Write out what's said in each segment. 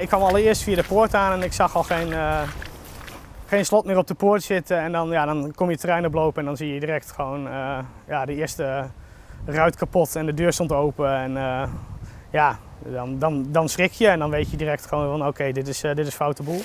Ik kwam allereerst via de poort aan en ik zag al geen slot meer op de poort zitten. En dan, ja, dan kom je het terrein oplopen en dan zie je direct gewoon ja, de eerste ruit kapot en de deur stond open. En ja, dan schrik je en dan weet je direct gewoon van oké, dit is foute boel.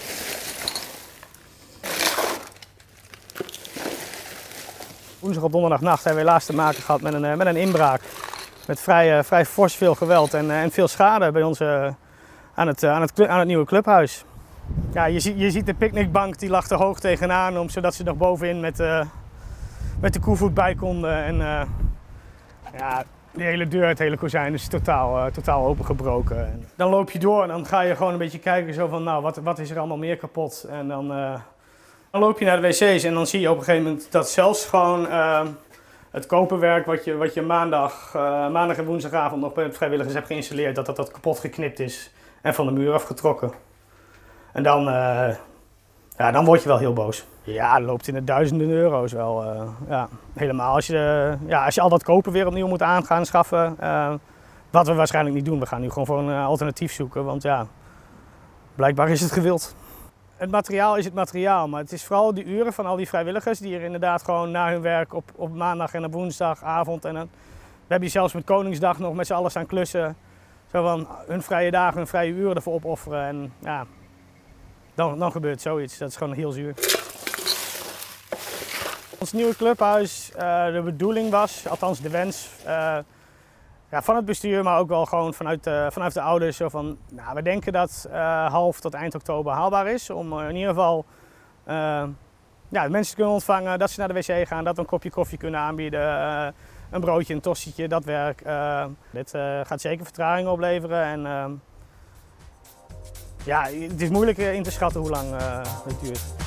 Woensdag op donderdagnacht hebben we helaas te maken gehad met een inbraak. Met vrij fors veel geweld en veel schade bij ons aan het nieuwe clubhuis. Ja, je ziet de picknickbank, die lag er hoog tegenaan, zodat ze nog bovenin met de koevoet bij konden. En ja, de hele deur, het hele kozijn is totaal opengebroken. En dan loop je door en dan ga je gewoon een beetje kijken zo van, nou, wat is er allemaal meer kapot? En dan loop je naar de wc's en dan zie je op een gegeven moment dat zelfs gewoon het koperwerk wat je maandag en woensdagavond nog bij het vrijwilligers hebt geïnstalleerd, dat kapot geknipt is en van de muur afgetrokken. En dan word je wel heel boos. Ja, dat loopt in de duizenden euro's wel. Ja, helemaal als je al dat koper weer opnieuw moet gaan schaffen. Wat we waarschijnlijk niet doen. We gaan nu gewoon voor een alternatief zoeken. Want ja, blijkbaar is het gewild. Het materiaal is het materiaal. Maar het is vooral de uren van al die vrijwilligers die er inderdaad gewoon na hun werk op maandag en op woensdagavond. En we hebben hier zelfs met Koningsdag nog met z'n allen staan klussen. Zo van hun vrije dagen, hun vrije uren ervoor opofferen. En ja, dan gebeurt zoiets. Dat is gewoon heel zuur. Ons nieuwe clubhuis, de bedoeling was, althans de wens ja, van het bestuur, maar ook wel gewoon vanuit de ouders. Zo van, nou, we denken dat half tot eind oktober haalbaar is. Om in ieder geval ja, mensen te kunnen ontvangen, dat ze naar de wc gaan, dat we een kopje koffie kunnen aanbieden. Een broodje, een tostietje, dat werk. Dit gaat zeker vertraging opleveren. En ja, het is moeilijk in te schatten hoe lang het duurt.